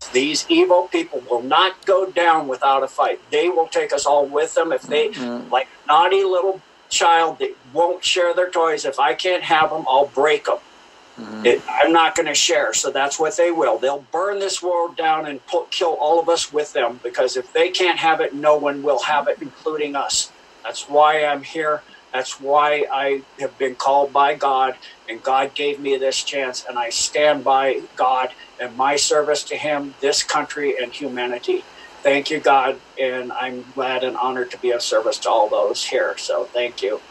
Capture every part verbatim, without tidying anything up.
These evil people will not go down without a fight. They will take us all with them. If they, mm-hmm. like a naughty little child that won't share their toys, if I can't have them, I'll break them. Mm-hmm. It, I'm not going to share. So that's what they will. They'll burn this world down and put, kill all of us with them, because if they can't have it, no one will have it, including us. That's why I'm here. That's why I have been called by God, and God gave me this chance, and I stand by God and my service to him, this country, and humanity. Thank you, God, and I'm glad and honored to be of service to all those here. So thank you.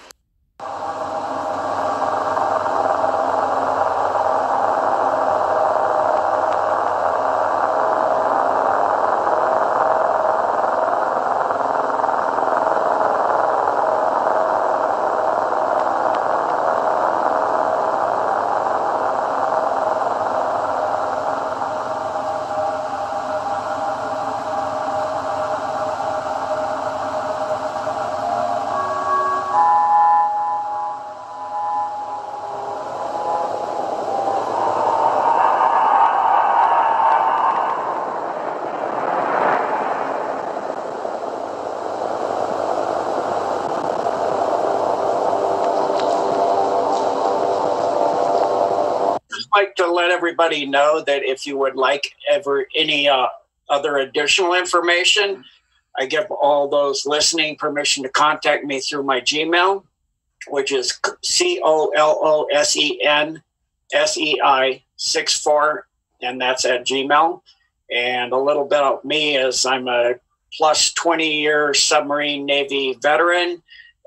Like to let everybody know that if you would like ever any uh, other additional information, I give all those listening permission to contact me through my Gmail, which is C O L O S E N S E I six four, and that's at Gmail. And a little bit of me is I'm a plus twenty year submarine Navy veteran,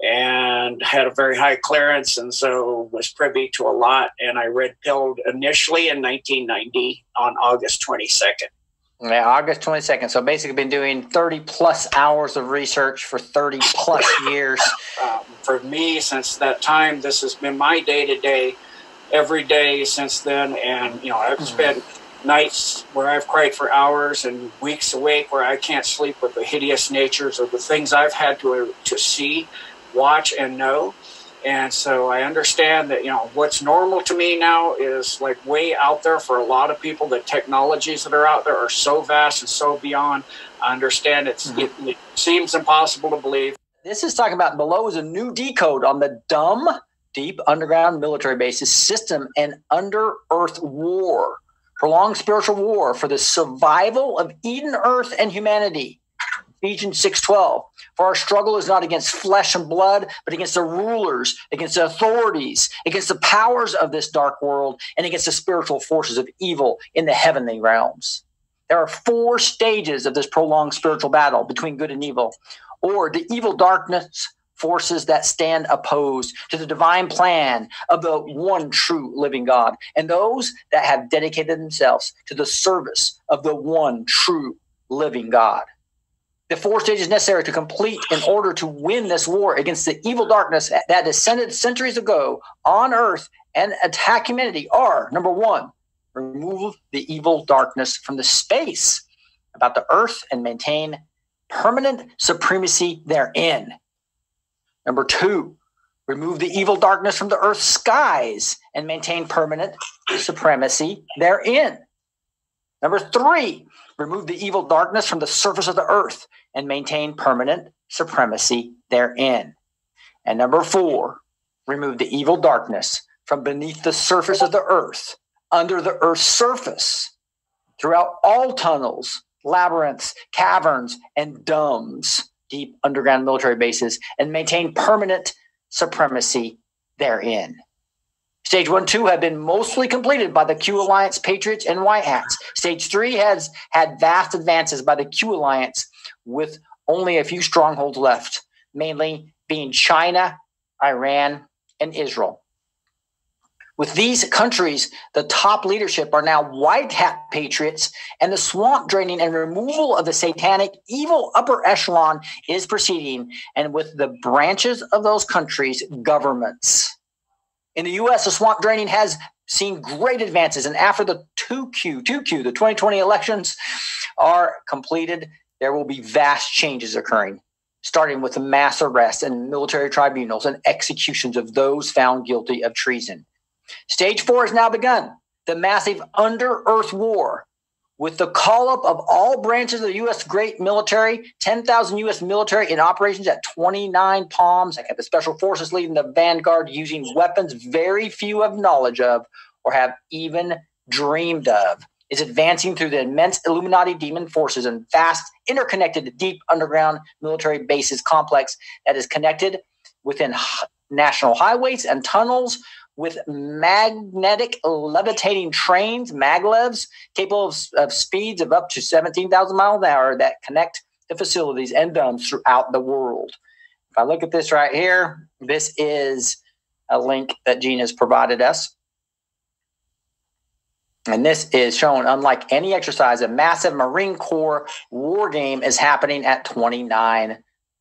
and had a very high clearance, and so was privy to a lot. And I red pilled initially in nineteen ninety on August twenty-second. Yeah, August twenty-second. So basically been doing thirty plus hours of research for thirty plus years. Um, for me, since that time, this has been my day-to-day, every day since then. And, you know, I've mm-hmm. spent nights where I've cried for hours and weeks awake where I can't sleep with the hideous natures of the things I've had to to see, watch, and know. And so I understand that, you know, what's normal to me now is like way out there for a lot of people. The technologies that are out there are so vast and so beyond. I understand it's, mm-hmm. it, it seems impossible to believe. This is talking about below is a new decode on the dumb, deep underground military bases system and under-earth war, prolonged spiritual war for the survival of Eden, earth, and humanity. Ephesians six twelve. For our struggle is not against flesh and blood, but against the rulers, against the authorities, against the powers of this dark world, and against the spiritual forces of evil in the heavenly realms. There are four stages of this prolonged spiritual battle between good and evil, or the evil darkness forces that stand opposed to the divine plan of the one true living God, and those that have dedicated themselves to the service of the one true living God. The four stages necessary to complete in order to win this war against the evil darkness that descended centuries ago on earth and attack humanity are, number one, remove the evil darkness from the space about the earth and maintain permanent supremacy therein. Number two, remove the evil darkness from the earth's skies and maintain permanent supremacy therein. Number three, remove the evil darkness from the surface of the earth and maintain permanent supremacy therein. And number four, remove the evil darkness from beneath the surface of the earth, under the earth's surface, throughout all tunnels, labyrinths, caverns, and domes, deep underground military bases, and maintain permanent supremacy therein. Stage one, two have been mostly completed by the Q Alliance, Patriots, and White Hats. Stage three has had vast advances by the Q Alliance with only a few strongholds left, mainly being China, Iran, and Israel. With these countries, the top leadership are now White Hat Patriots, and the swamp draining and removal of the satanic evil upper echelon is proceeding, and with the branches of those countries' governments. In the U S, the swamp draining has seen great advances, and after the two Q, two Q, the twenty twenty elections are completed, there will be vast changes occurring, starting with the mass arrests and military tribunals and executions of those found guilty of treason. Stage four has now begun, the massive under-earth war, with the call-up of all branches of the U S great military, ten thousand U S military in operations at twenty-nine Palms. I got the Special Forces leading the vanguard using weapons very few have knowledge of or have even dreamed of. Is advancing through the immense Illuminati demon forces and vast, interconnected, deep underground military bases complex that is connected within h- national highways and tunnels with magnetic levitating trains, maglevs, capable of, of speeds of up to seventeen thousand miles an hour that connect the facilities and dumps throughout the world. If I look at this right here, this is a link that Gene has provided us. And this is showing, unlike any exercise, a massive Marine Corps war game is happening at twenty-nine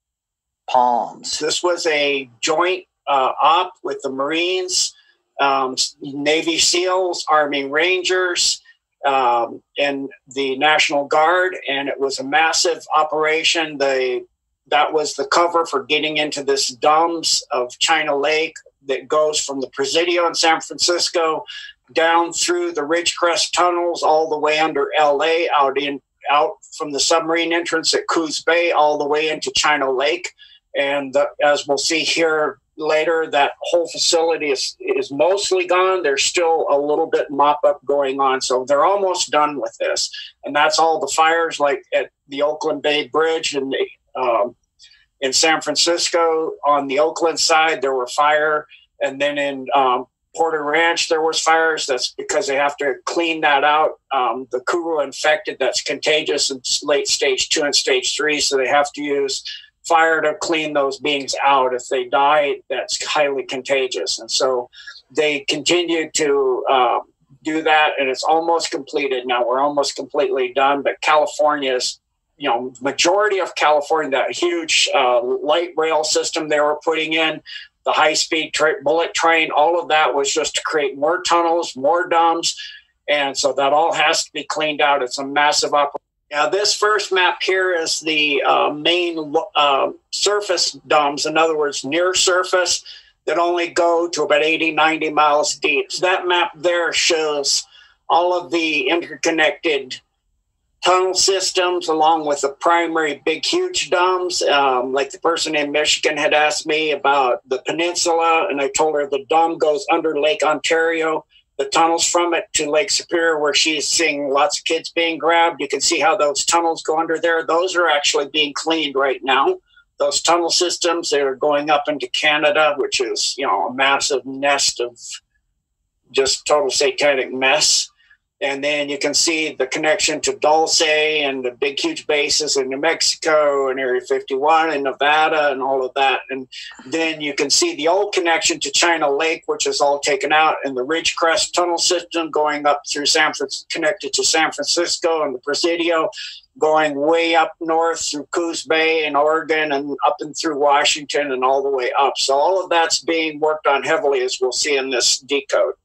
Palms. This was a joint uh, op with the Marines, um, Navy SEALs, Army Rangers, um, and the National Guard, and it was a massive operation. The that was the cover for getting into this D U M S of China Lake that goes from the Presidio in San Francisco down through the Ridgecrest tunnels all the way under L A, out in out from the submarine entrance at Coos Bay all the way into China Lake. And the, as we'll see here later, that whole facility is, is mostly gone. There's still a little bit mop-up going on. So they're almost done with this. And that's all the fires like at the Oakland Bay Bridge and the, um, in San Francisco on the Oakland side, there were fire. And then in um, Porter Ranch, there was fires. That's because they have to clean that out. Um, the Kuru infected, that's contagious in late stage two and stage three. So they have to use fire to clean those beings out. If they die, that's highly contagious. And so they continue to uh, do that, and it's almost completed now. We're almost completely done, but California's, you know, majority of California, that huge uh, light rail system they were putting in, the high-speed tra- bullet train, all of that was just to create more tunnels, more D U Ms, and so that all has to be cleaned out. It's a massive operation. Now, this first map here is the uh, main uh, surface D U Ms, in other words, near surface, that only go to about eighty, ninety miles deep. So that map there shows all of the interconnected tunnel systems along with the primary big, huge D U Ms. Um, like the person in Michigan had asked me about the peninsula, and I told her the D U M goes under Lake Ontario, the tunnels from it to Lake Superior, where she's seeing lots of kids being grabbed. You can see how those tunnels go under there. Those are actually being cleaned right now. Those tunnel systems, they're going up into Canada, which is, you know, a massive nest of just total satanic mess. And then you can see the connection to Dulce and the big, huge bases in New Mexico and Area fifty-one and Nevada and all of that. And then you can see the old connection to China Lake, which is all taken out, and the Ridgecrest tunnel system going up through San Francisco, connected to San Francisco and the Presidio, going way up north through Coos Bay and Oregon and up and through Washington and all the way up. So all of that's being worked on heavily, as we'll see in this decode.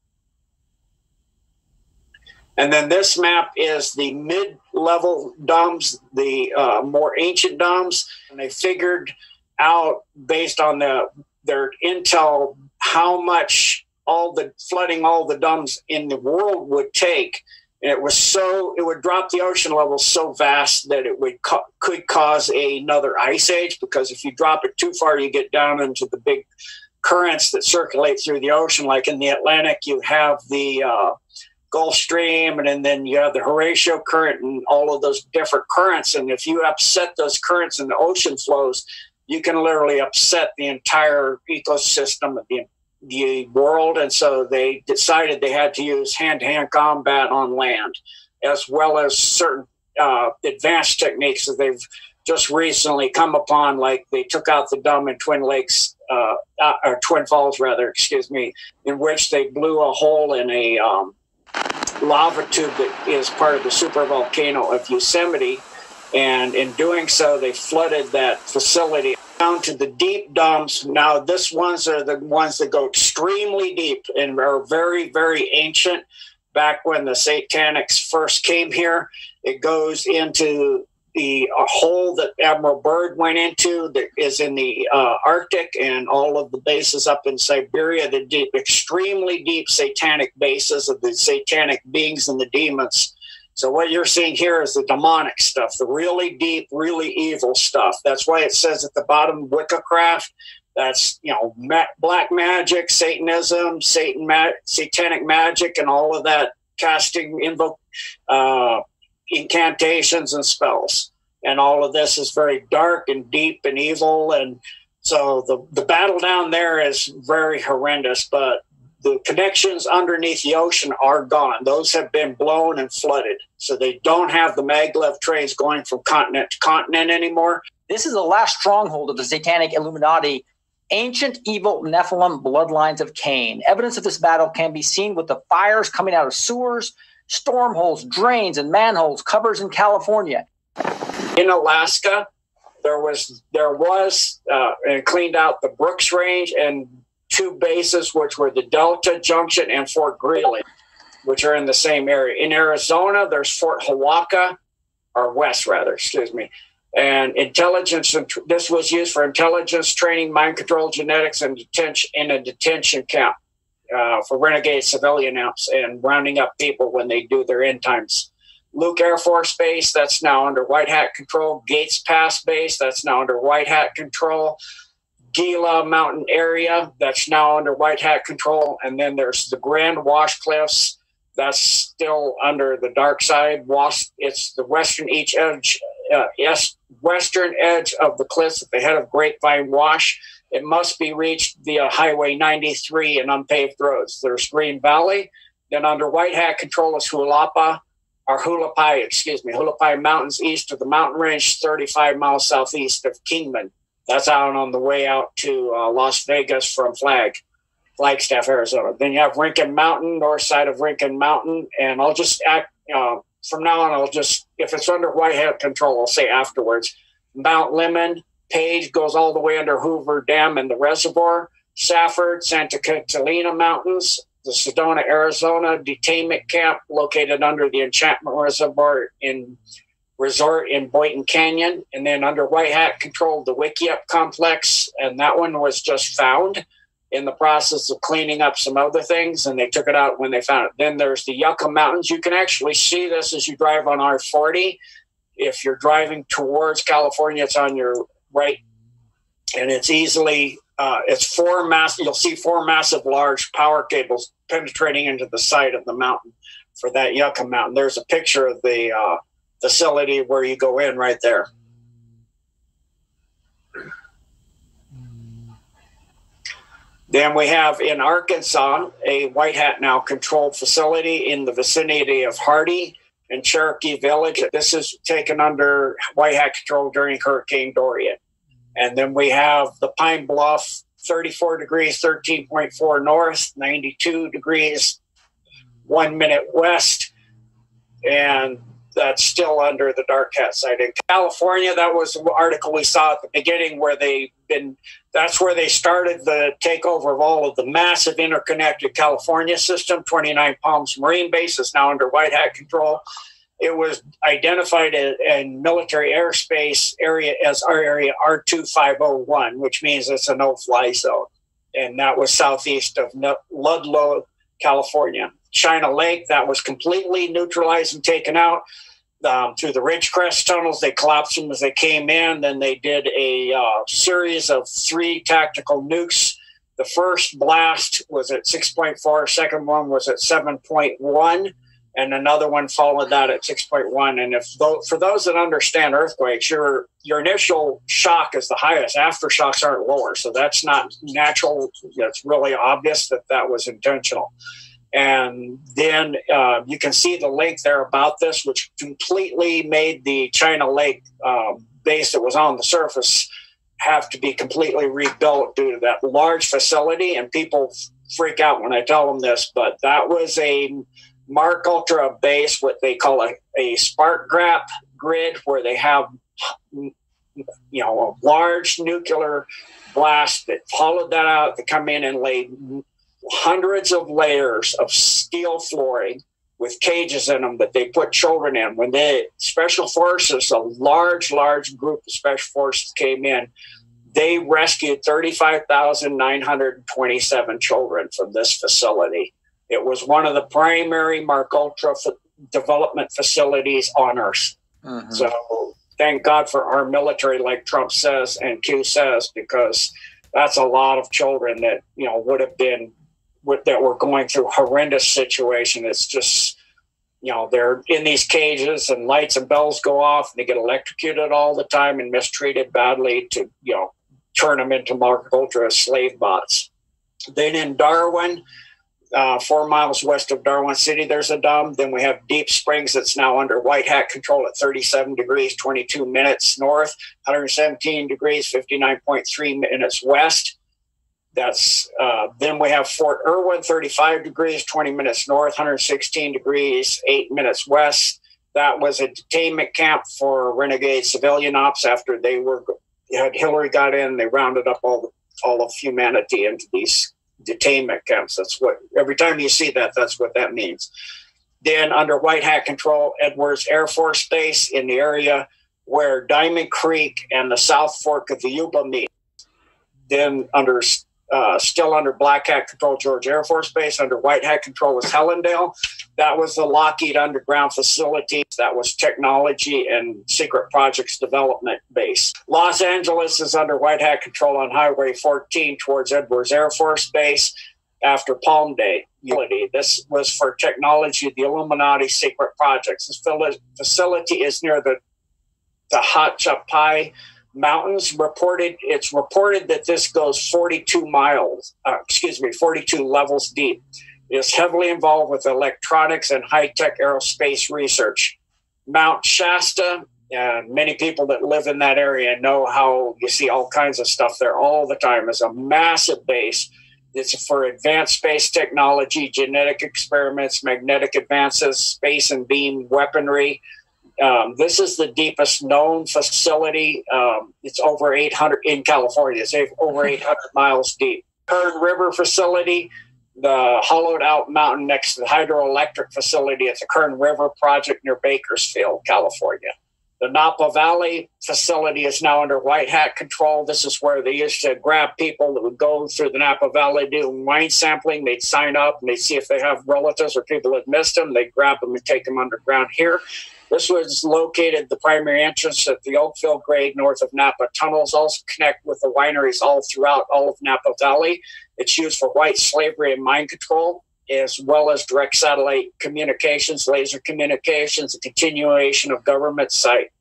And then this map is the mid-level D U Ms, the uh, more ancient D U Ms. And they figured out, based on the their intel, how much all the flooding all the D U Ms in the world would take. And it was so, it would drop the ocean level so vast that it would co- could cause another ice age, because if you drop it too far, you get down into the big currents that circulate through the ocean. Like in the Atlantic, you have the uh, Gulf Stream, and, and then you have the Horatio current and all of those different currents. And if you upset those currents and the ocean flows, you can literally upset the entire ecosystem of the, the world. And so they decided they had to use hand-to-hand combat on land, as well as certain uh, advanced techniques that they've just recently come upon, like they took out the D U M in Twin Lakes, uh, uh, or Twin Falls, rather, excuse me, in which they blew a hole in a um, lava tube that is part of the supervolcano of Yosemite, and in doing so, they flooded that facility down to the deep D U Ms. Now, this ones are the ones that go extremely deep and are very, very ancient. Back when the Satanics first came here, it goes into the a hole that Admiral Byrd went into that is in the uh, Arctic, and all of the bases up in Siberia, the deep, extremely deep satanic bases of the satanic beings and the demons. So what you're seeing here is the demonic stuff, the really deep, really evil stuff. That's why it says at the bottom, Wiccacraft. That's, you know, ma- black magic, Satanism, Satan, ma- satanic magic, and all of that casting, invoke, uh, incantations and spells. And all of this is very dark and deep and evil. And so the, the battle down there is very horrendous, but the connections underneath the ocean are gone. Those have been blown and flooded. So they don't have the maglev trains going from continent to continent anymore. This is the last stronghold of the Satanic Illuminati, ancient evil Nephilim bloodlines of Cain. Evidence of this battle can be seen with the fires coming out of sewers, storm holes, drains, and manholes, covers in California. In Alaska, there was, there was uh, and cleaned out the Brooks Range and two bases, which were the Delta Junction and Fort Greely, which are in the same area. In Arizona, there's Fort Hawaka, or West rather, excuse me. And intelligence, this was used for intelligence training, mind control, genetics, and detention in a detention camp uh, for renegade civilian amps and rounding up people when they do their end times. Luke Air Force Base, that's now under White Hat control. Gates Pass Base, that's now under White Hat control. Gila Mountain Area, that's now under White Hat control. And then there's the Grand Wash Cliffs, that's still under the dark side. Wash, it's the western each edge, uh, yes, western edge of the cliffs at the head of Grapevine Wash. It must be reached via Highway ninety-three and unpaved roads. There's Green Valley. Then under White Hat control is Hulapa, or Hulapai, excuse me, Hulapai Mountains east of the mountain range, thirty-five miles southeast of Kingman. That's out on the way out to uh, Las Vegas from Flag, Flagstaff, Arizona. Then you have Rincon Mountain, north side of Rincon Mountain. And I'll just act, uh, from now on, I'll just, if it's under White Hat control, I'll say afterwards. Mount Lemmon, Page goes all the way under Hoover Dam and the reservoir. Safford, Santa Catalina Mountains, the Sedona, Arizona detainment camp located under the Enchantment Reservoir in Resort in Boynton Canyon. And then under White Hat controlled the Wickiup complex, and that one was just found in the process of cleaning up some other things, and they took it out when they found it. Then there's the Yucca Mountains. You can actually see this as you drive on R forty. If you're driving towards California, it's on your right, and it's easily uh, it's four mass. You'll see four massive, large power cables penetrating into the side of the mountain for that Yucca Mountain. There's a picture of the uh, facility where you go in right there. Then we have in Arkansas a White Hat now controlled facility in the vicinity of Hardy and Cherokee Village. This is taken under White Hat control during Hurricane Dorian. And then we have the Pine Bluff, thirty-four degrees, thirteen point four north, ninety-two degrees, one minute west. And that's still under the Dark Hat side. In California, that was the article we saw at the beginning where they've been, that's where they started the takeover of all of the massive interconnected California system. twenty-nine Palms Marine Base is now under White Hat control. It was identified in, in military airspace area as our area R two five oh one, which means it's a no-fly zone. And that was southeast of Ludlow, California. China Lake, that was completely neutralized and taken out um, through the Ridgecrest tunnels. They collapsed them as they came in. Then they did a uh, series of three tactical nukes. The first blast was at six point four. Second one was at seven point one. And another one followed that at six point one. And if for those that understand earthquakes, your your initial shock is the highest. Aftershocks aren't lower. So that's not natural. It's really obvious that that was intentional. And then uh, you can see the link there about this, which completely made the China Lake uh, base that was on the surface have to be completely rebuilt due to that large facility. And people freak out when I tell them this, but that was a Mark Ultra base, what they call a, a spark grap grid, where they have, you know, a large nuclear blast that hollowed that out to come in and lay hundreds of layers of steel flooring with cages in them that they put children in. When the special forces, a large, large group of special forces came in, they rescued thirty-five thousand nine hundred twenty-seven children from this facility. It was one of the primary Mark Ultra development facilities on Earth. Mm-hmm. So thank God for our military, like Trump says and Q says, because that's a lot of children that, you know, would have been, that were going through horrendous situation. It's just, you know, they're in these cages and lights and bells go off and they get electrocuted all the time and mistreated badly to, you know, turn them into Mark Ultra slave bots. Then in Darwin, uh, four miles west of Darwin City, there's a dam. Then we have Deep Springs that's now under white hat control at thirty-seven degrees, twenty-two minutes north, one hundred seventeen degrees, fifty-nine point three minutes west. That's uh, then we have Fort Irwin, thirty-five degrees, twenty minutes north, one hundred sixteen degrees, eight minutes west. That was a detainment camp for renegade civilian ops after they were had Hillary got in. They rounded up all the, all of humanity into these detainment camps. That's what every time you see that, that's what that means. Then under white hat control, Edwards Air Force Base in the area where Diamond Creek and the South Fork of the Yuba meet. Then under Uh, still under black hat control, George Air Force Base. Under white hat control was Helendale. That was the Lockheed underground facilities. That was technology and secret projects development base. Los Angeles is under white hat control on Highway fourteen towards Edwards Air Force Base after Palm Day. This was for technology, the Illuminati secret projects. This facility is near the, the Hachapai Mountains. Reported it's reported that this goes forty-two miles uh, excuse me forty-two levels deep. It is heavily involved with electronics and high-tech aerospace research. Mount Shasta, uh, many people that live in that area know how you see all kinds of stuff there all the time. It's a massive base. It's for advanced space technology, genetic experiments, magnetic advances, space and beam weaponry. Um, this is the deepest known facility. Um, it's over eight hundred in California. It's over eight hundred miles deep. Kern River facility, the hollowed out mountain next to the hydroelectric facility at the Kern River project near Bakersfield, California. The Napa Valley facility is now under white hat control. This is where they used to grab people that would go through the Napa Valley doing wine sampling. They'd sign up and they'd see if they have relatives or people that missed them. They'd grab them and take them underground here. This was located, the primary entrance at the Oakville grade north of Napa. Tunnels also connect with the wineries all throughout all of Napa Valley. It's used for white slavery and mind control, as well as direct satellite communications, laser communications, a continuation of government site.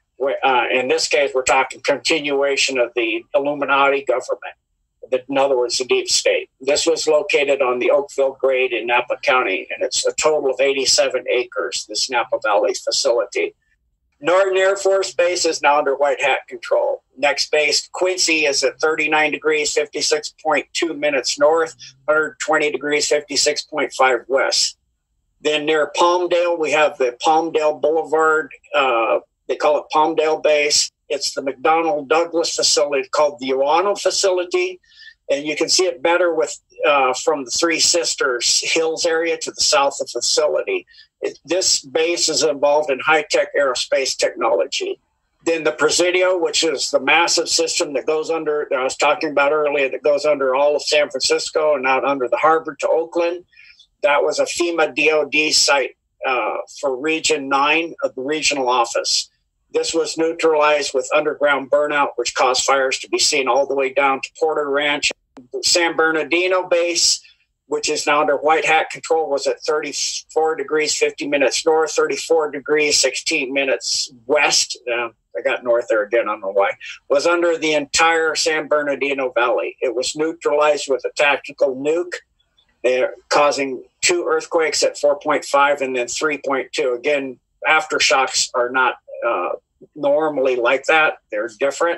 Uh, in this case, we're talking continuation of the Illuminati government. In other words, the deep state. This was located on the Oakville grade in Napa County, and it's a total of eighty-seven acres, this Napa Valley facility. Norton Air Force Base is now under white hat control. Next base, Quincy, is at thirty-nine degrees, fifty-six point two minutes north, one hundred twenty degrees, fifty-six point five west. Then near Palmdale, we have the Palmdale Boulevard. Uh, they call it Palmdale Base. It's the McDonnell Douglas facility called the Uano facility. And you can see it better with uh, from the Three Sisters Hills area to the south of the facility. It, this base is involved in high-tech aerospace technology. Then the Presidio, which is the massive system that goes under, that I was talking about earlier, that goes under all of San Francisco and out under the harbor to Oakland. That was a FEMA D O D site uh, for Region nine of the regional office. This was neutralized with underground burnout, which caused fires to be seen all the way down to Porter Ranch. San Bernardino base, which is now under white hat control, was at thirty-four degrees, fifty minutes north, thirty-four degrees, sixteen minutes west. Uh, I got north there again, I don't know why. Was under the entire San Bernardino Valley. It was neutralized with a tactical nuke, uh, causing two earthquakes at four point five and then three point two. Again, aftershocks are not uh, normally like that. They're different.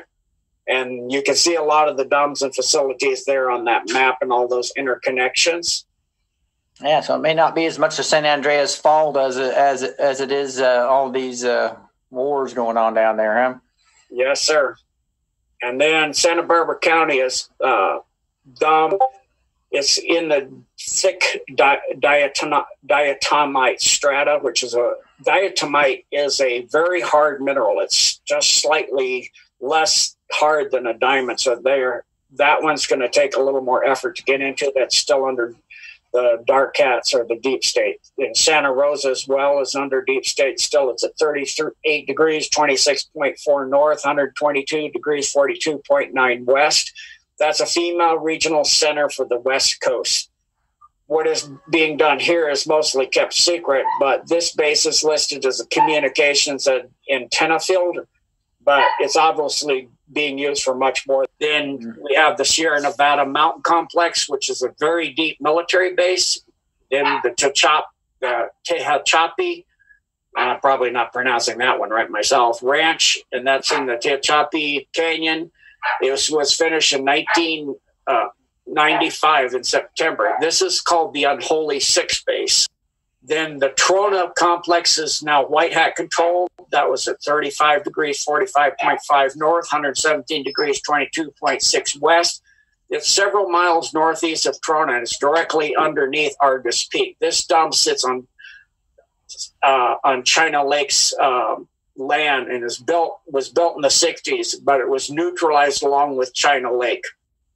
And you can see a lot of the dams and facilities there on that map and all those interconnections. Yeah, so it may not be as much of San Andreas fault as it, as it, as it is uh, all these uh, wars going on down there, huh? Yes, sir. And then Santa Barbara County is uh, dam. It's in the thick di- diatom- diatomite strata, which is a diatomite is a very hard mineral. It's just slightly less hard than a diamond. So there, that one's going to take a little more effort to get into. That's still under the dark cats are the deep state. In Santa Rosa as well is under deep state still. It's at thirty-eight degrees, twenty-six point four north, one hundred twenty-two degrees, forty-two point nine west. That's a FEMA regional center for the West Coast. What is being done here is mostly kept secret, but this base is listed as a communications and antenna field, but it's obviously being used for much more. Then we have the Sierra Nevada Mountain Complex, which is a very deep military base. Then the Tehachapi, uh, Tehachapi, uh, probably not pronouncing that one right myself, Ranch, and that's in the Tehachapi Canyon. It was, was finished in nineteen ninety-five in September. This is called the Unholy Six Base. Then the Trona Complex is now White Hat controlled. That was at thirty-five degrees, forty-five point five north, one hundred seventeen degrees, twenty-two point six west. It's several miles northeast of Trona, and it's directly underneath Argus Peak. This dome sits on uh, on China Lake's um, land and is built was built in the sixties, but it was neutralized along with China Lake,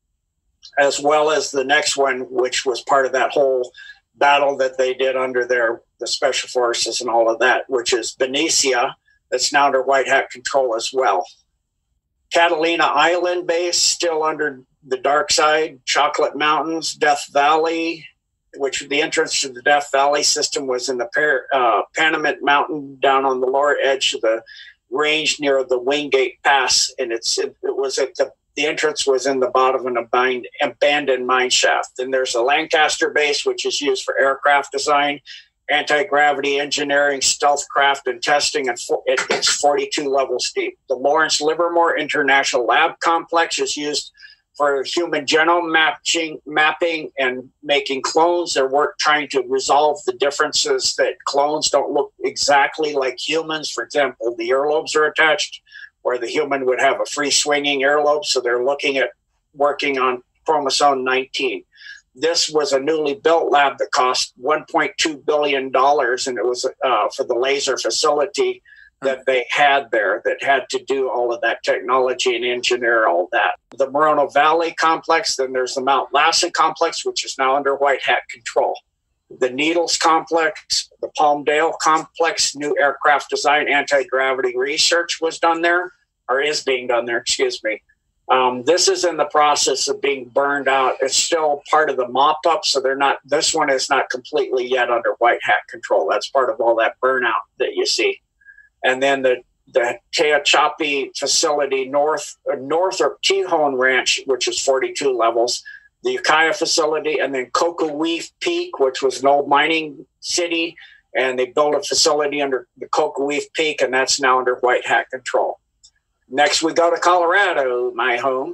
as well as the next one, which was part of that whole battle that they did under their the special forces and all of that, which is Benicia, that's now under White Hat control as well. Catalina Island base, still under the dark side. Chocolate Mountains, Death Valley, which the entrance to the Death Valley system was in the Par- uh, Panamint Mountain down on the lower edge of the range near the Wingate Pass, and it's it, it was at the The entrance was in the bottom of an abandoned mine shaft. Then there's the Lancaster base, which is used for aircraft design, anti-gravity engineering, stealth craft, and testing, and it's forty-two levels deep. The Lawrence Livermore International Lab Complex is used for human genome matching, mapping and making clones. They're work trying to resolve the differences that clones don't look exactly like humans. For example, the earlobes are attached, where the human would have a free swinging earlobe. So they're looking at working on chromosome nineteen. This was a newly built lab that cost one point two billion dollars, and it was uh, for the laser facility that they had there that had to do all of that technology and engineer all that. The Moreno Valley complex, then there's the Mount Lassen complex, which is now under White Hat control. The Needles complex, the Palmdale complex, new aircraft design, anti-gravity research was done there, or is being done there, excuse me. Um, this is in the process of being burned out. It's still part of the mop-up, so they're not, this one is not completely yet under White Hat control. That's part of all that burnout that you see. And then the, the Tehachapi facility north, uh, north of Tejon Ranch, which is forty-two levels, the Ukiah facility, and then Cocoweef Peak, which was an old mining city, and they built a facility under the Cocoweef Peak, and that's now under White Hat control. Next, we go to Colorado, my home,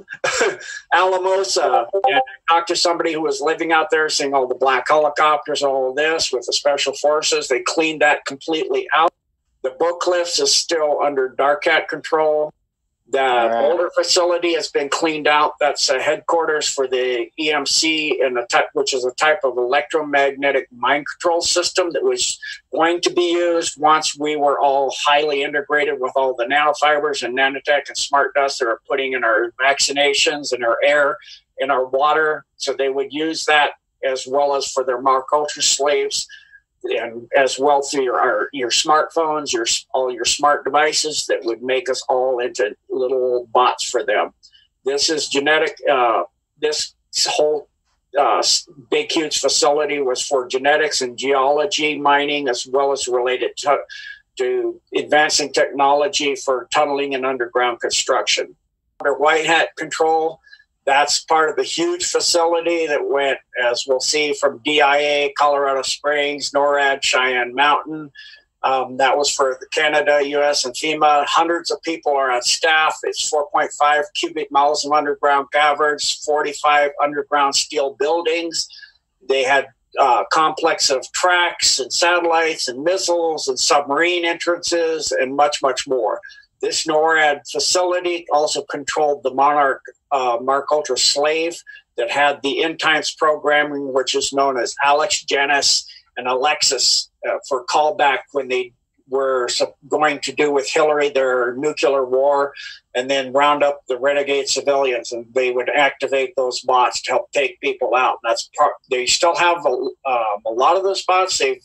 Alamosa, and I talked to somebody who was living out there, seeing all the black helicopters, all of this with the special forces. They cleaned that completely out. The Book Cliffs is still under Dark Hat control. The right. older facility has been cleaned out. That's a headquarters for the E M C, and a type, which is a type of electromagnetic mind control system that was going to be used once we were all highly integrated with all the nanofibers and nanotech and smart dust that are putting in our vaccinations and our air and our water. So they would use that as well as for their Mark Ultra slaves, and as well through your our, your smartphones, your all your smart devices that would make us all into little bots for them. This is genetic. Uh, this whole uh, big, huge facility was for genetics and geology mining, as well as related to, to advancing technology for tunneling and underground construction. Under White Hat control, that's part of the huge facility that went, as we'll see, from D I A, Colorado Springs, NORAD, Cheyenne Mountain. Um, that was for Canada, U S, and FEMA. Hundreds of people are on staff. It's four point five cubic miles of underground caverns, forty-five underground steel buildings. They had a complex of tracks and satellites and missiles and submarine entrances and much, much more. This NORAD facility also controlled the Monarch uh, Mark Ultra slave that had the end times programming, which is known as Alex, Janice, and Alexis uh, for callback when they were going to do with Hillary their nuclear war, and then round up the renegade civilians, and they would activate those bots to help take people out. And that's part. They still have a, um, a lot of those bots. They've,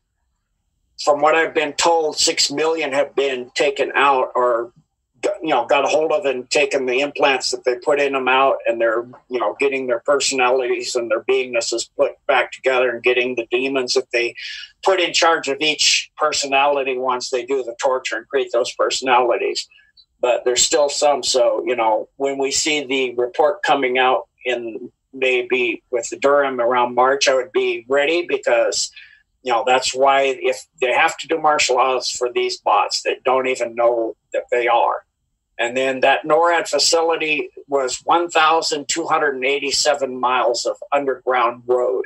from what I've been told, six million have been taken out, or you know, got a hold of and taken the implants that they put in them out, and they're, you know, getting their personalities and their beingnesses put back together, and getting the demons that they put in charge of each personality once they do the torture and create those personalities. But there's still some. So, you know, when we see the report coming out in maybe with the Durham around March, I would be ready, because, you know, that's why if they have to do martial laws for these bots that don't even know that they are. And then that NORAD facility was one thousand two hundred eighty-seven miles of underground road.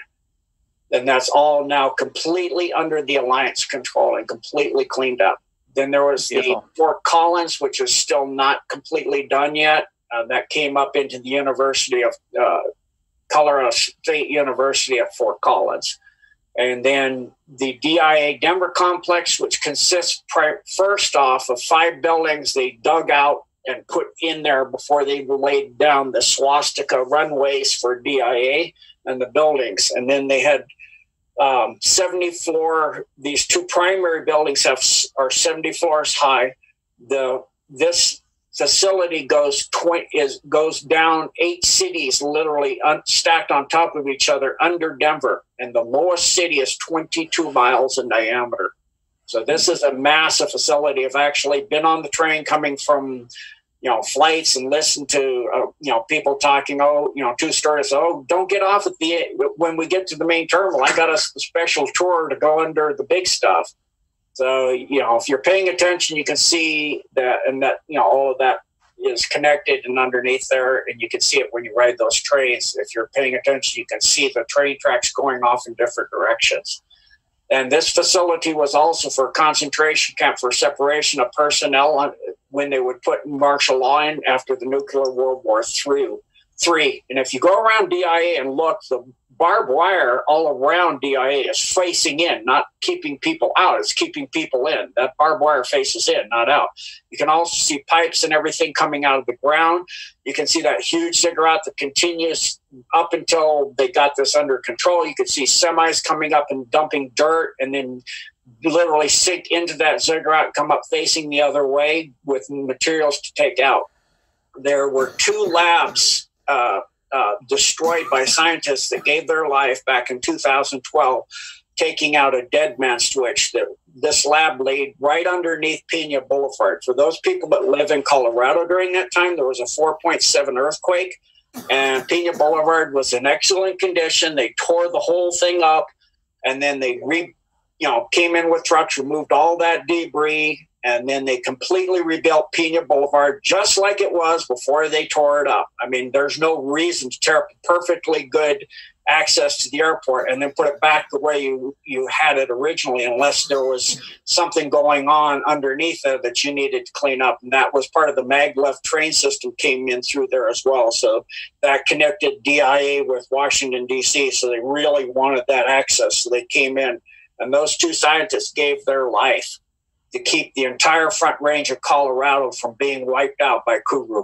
And that's all now completely under the Alliance control and completely cleaned up. Then there was Beautiful. the Fort Collins, which is still not completely done yet. Uh, that came up into the University of uh, Colorado State University at Fort Collins. And then the D I A Denver complex, which consists pri- first off of five buildings they dug out and put in there before they laid down the swastika runways for D I A and the buildings. And then they had um, seventy floor, these two primary buildings have are seventy floors high. The this facility goes twenty is goes down eight cities, literally un, stacked on top of each other under Denver, and the lowest city is twenty-two miles in diameter. So this is a massive facility. I've actually been on the train coming from, you know, flights and listened to uh, you know, people talking. Oh, you know, two stories. Oh, don't get off at the when we get to the main terminal. I got a special tour to go under the big stuff. So, you know, if you're paying attention, you can see that, and that, you know, all of that is connected and underneath there, and you can see it when you ride those trains. If you're paying attention, you can see the train tracks going off in different directions. And this facility was also for a concentration camp for separation of personnel when they would put martial law in after the nuclear World War Three. Three. And if you go around D I A and look, the barbed wire all around D I A is facing in, not keeping people out. It's keeping people in. That barbed wire faces in, not out. You can also see pipes and everything coming out of the ground. You can see that huge ziggurat that continues up until they got this under control. You can see semis coming up and dumping dirt, and then literally sink into that ziggurat, come up facing the other way with materials to take out. There were two labs uh, Uh, destroyed by scientists that gave their life back in two thousand twelve, taking out a dead man switch. That this lab laid right underneath Pena Boulevard. For those people that live in Colorado during that time, there was a four point seven earthquake, and Pena Boulevard was in excellent condition. They tore the whole thing up, and then they re, you know, came in with trucks, removed all that debris, and then they completely rebuilt Pena Boulevard just like it was before they tore it up. I mean, there's no reason to tear up perfectly good access to the airport and then put it back the way you, you had it originally, unless there was something going on underneath it that you needed to clean up. And that was part of the maglev train system came in through there as well. So that connected D I A with Washington, D C. So they really wanted that access. So they came in, and those two scientists gave their life to keep the entire Front Range of Colorado from being wiped out by Kuru.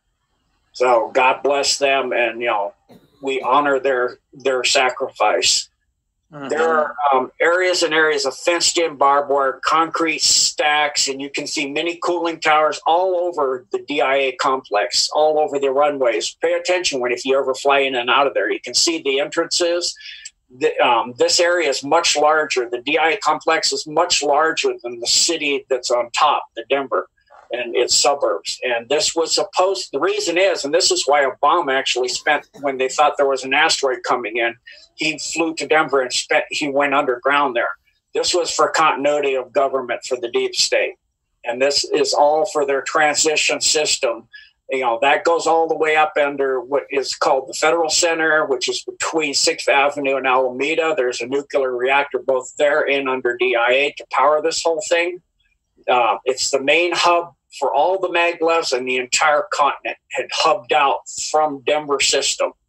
So God bless them, and, you know, we honor their their sacrifice. Mm-hmm. There are um, areas and areas of fenced-in barbed wire, concrete stacks, and you can see many cooling towers all over the D I A complex, all over the runways. Pay attention when if you ever fly in and out of there. You can see the entrances. The, um, this area is much larger. The D I A complex is much larger than the city that's on top, the Denver, and its suburbs. And this was supposed, the reason is, and this is why Obama actually spent, when they thought there was an asteroid coming in, he flew to Denver and spent, he went underground there. This was for continuity of government for the deep state. And this is all for their transition system. You know, that goes all the way up under what is called the Federal Center, which is between sixth Avenue and Alameda. There's a nuclear reactor both there and under D I A to power this whole thing. Uh, it's the main hub for all the maglevs, and the entire continent had hubbed out from Denver system.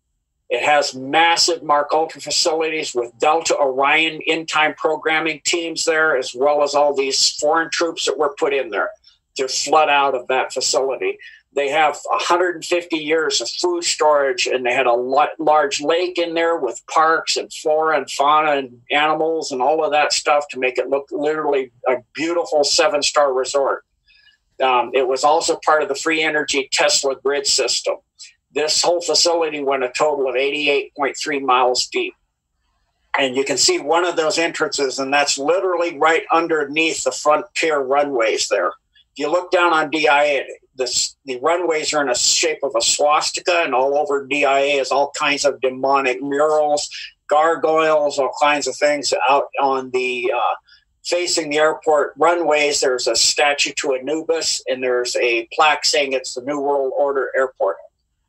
It has massive Mark Ultra facilities with Delta Orion in-time programming teams there, as well as all these foreign troops that were put in there to flood out of that facility. They have one hundred fifty years of food storage, and they had a large lake in there with parks and flora and fauna and animals and all of that stuff to make it look literally a beautiful seven-star resort. Um, it was also part of the free energy Tesla grid system. This whole facility went a total of eighty-eight point three miles deep. And you can see one of those entrances, and that's literally right underneath the Frontier runways there. If you look down on D I A, this, the runways are in a shape of a swastika, and all over D I A is all kinds of demonic murals, gargoyles, all kinds of things out on the uh, facing the airport runways. There's a statue to Anubis, and there's a plaque saying it's the New World Order Airport.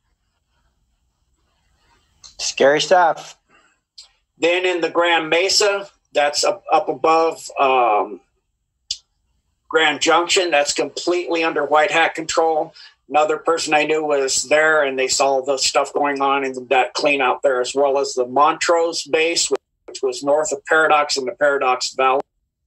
Scary stuff. Then in the Grand Mesa, that's up, up above um, Grand Junction. That's completely under white hat control. Another person I knew was there, and they saw the stuff going on in that clean out there, as well as the Montrose base, which was north of Paradox in the Paradox Valley.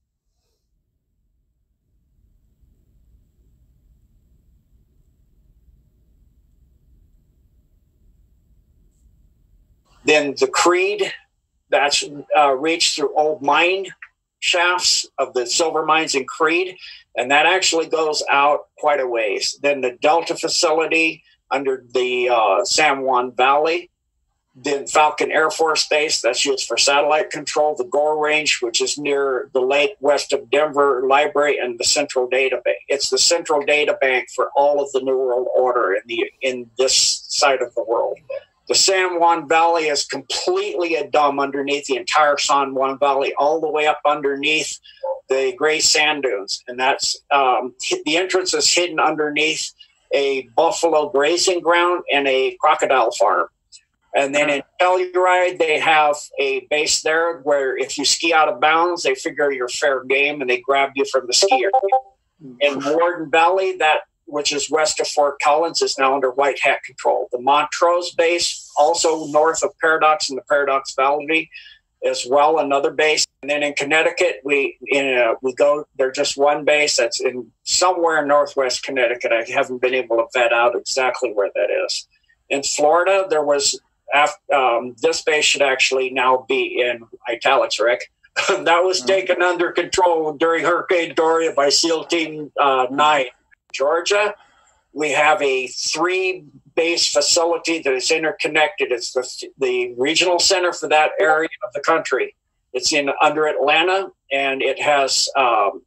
Then the Creed, that's uh, reached through old mine shafts of the silver mines in Creed, and that actually goes out quite a ways. Then the Delta facility under the uh, San Juan Valley. Then Falcon Air Force Base, that's used for satellite control. The Gore Range, which is near the lake west of Denver Library, and the Central Data Bank. It's the central data bank for all of the New World Order in the in this side of the world. The San Juan Valley is completely a dome underneath the entire San Juan Valley, all the way up underneath the Gray Sand Dunes. And that's um, the entrance is hidden underneath a buffalo grazing ground and a crocodile farm. And then in Telluride, they have a base there where if you ski out of bounds, they figure you're fair game and they grab you from the ski area. In Warden Valley, that which is west of Fort Collins, is now under white hat control. The Montrose base, also north of Paradox in the Paradox Valley, as well, another base. And then in Connecticut, we in a, we go, there's just one base that's in somewhere in northwest Connecticut. I haven't been able to vet out exactly where that is. In Florida, there was, um, this base should actually now be in italics, Rick. That was taken under control during Hurricane Dorian by SEAL Team uh, nine. Georgia, we have a three-base facility that is interconnected. It's the, the regional center for that area of the country. It's in under Atlanta, and it has um,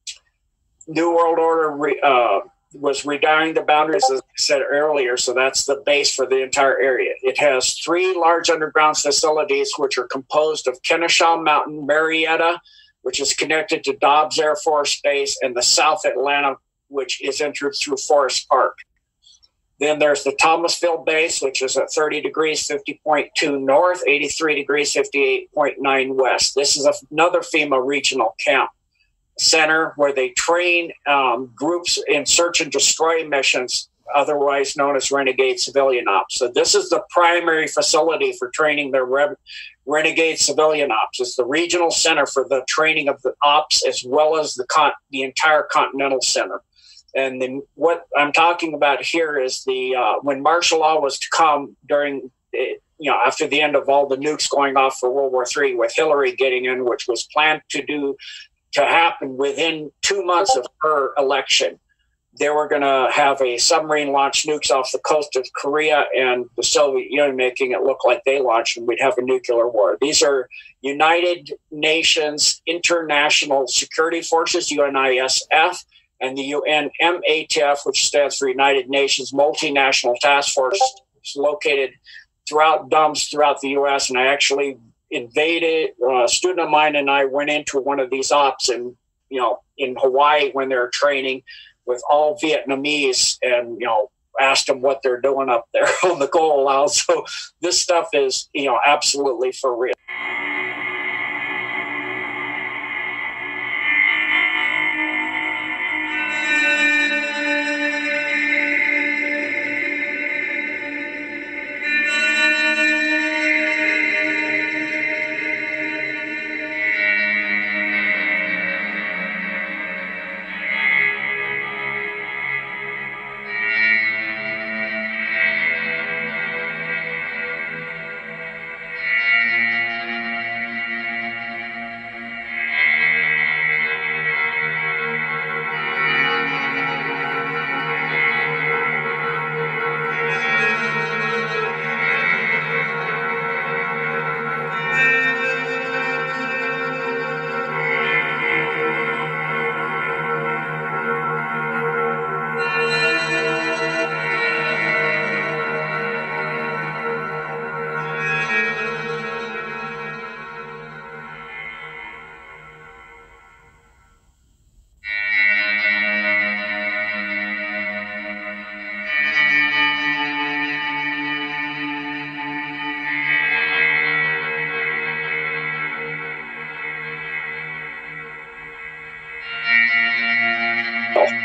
New World Order re, uh, was redirecting the boundaries, as I said earlier, so that's the base for the entire area. It has three large underground facilities, which are composed of Kennesaw Mountain, Marietta, which is connected to Dobbs Air Force Base, and the South Atlanta, which is entered through Forest Park. Then there's the Thomasville base, which is at thirty degrees, fifty point two north, eighty-three degrees, fifty-eight point nine west. This is another FEMA regional camp center where they train um, groups in search and destroy missions, otherwise known as renegade civilian ops. So this is the primary facility for training their re- renegade civilian ops. It's the regional center for the training of the ops, as well as the con- the entire Continental Center. And then what I'm talking about here is the uh, when martial law was to come during, you know, after the end of all the nukes going off for World War Three, with Hillary getting in, which was planned to do to happen within two months of her election. They were going to have a submarine launch nukes off the coast of Korea and the Soviet Union, making it look like they launched, and we'd have a nuclear war. These are United Nations International Security Forces, U N I S F, and the U N M A T F, which stands for United Nations Multinational Task Force, is located throughout dumps throughout the U S. And I actually invaded, uh, a student of mine and I went into one of these ops in, you know, in Hawaii when they're training with all Vietnamese, and, you know, asked them what they're doing up there on the Goal Isle. So this stuff is, you know, absolutely for real.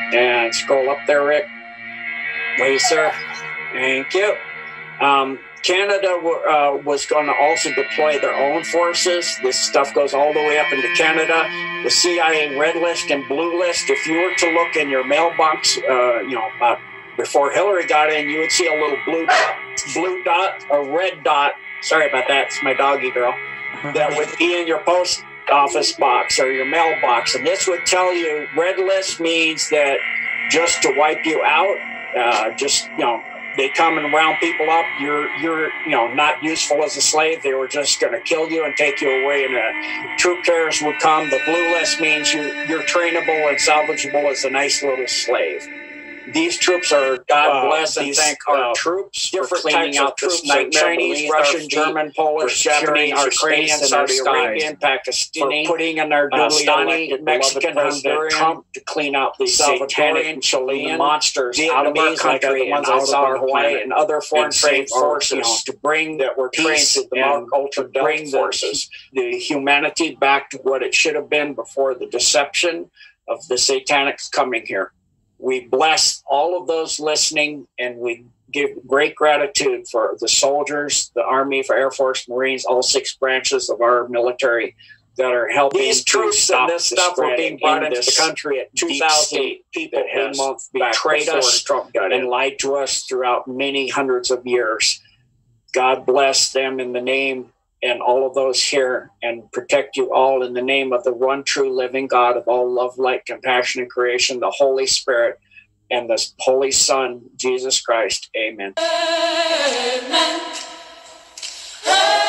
And scroll up there, Rick. Please, sir. Thank you. Um, Canada uh, was going to also deploy their own forces. This stuff goes all the way up into Canada. The C I A red list and blue list. If you were to look in your mailbox, uh, you know, uh, before Hillary got in, you would see a little blue dot, blue dot, a red dot. Sorry about that. It's my doggy girl. That would be in your post office box or your mailbox. And this would tell you red list means that just to wipe you out, uh, just, you know, they come and round people up. You're, you're, you know, not useful as a slave. They were just going to kill you and take you away. And uh, troop carriers would come. The blue list means you, you're trainable and salvageable as a nice little slave. These troops are, God bless uh, and thank our uh, troops, different types of troops, like Chinese, Russian, German, Polish, Japanese, Ukrainian, Saudi Arabian, Pakistani, for putting in our Pakistani, Mexican, Hungarian, Trump to clean out the Salvadorian, Chilean monsters out of our country, the ones I saw in Hawaii, and other foreign trade forces to bring that were trained to the ultra bring forces, the humanity back to what it should have been before the deception of the satanics coming here. We bless all of those listening, and we give great gratitude for the soldiers, the Army, for Air Force, Marines, all six branches of our military that are helping. These troops and this stuff were being brought into the country at two thousand people a month, betrayed us and lied to us throughout many hundreds of years. God bless them in the name and all of those here, and protect you all in the name of the one true living God of all love, light, compassion, and creation, the Holy Spirit, and the Holy Son, Jesus Christ. Amen. Amen. Amen.